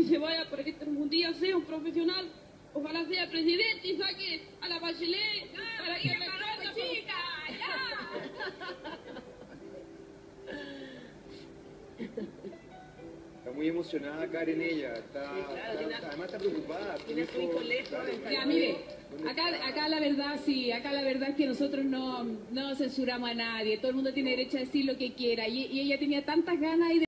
se vaya para que un día sea un profesional, ojalá sea presidente y saque a la Bachelet para que la chica, Está muy emocionada Karen, ella, además está preocupada. Tiene su hijo lejos. Ya, mire, acá la verdad sí, acá la verdad es que nosotros no censuramos a nadie, todo el mundo tiene derecho a decir lo que quiera, y ella tenía tantas ganas y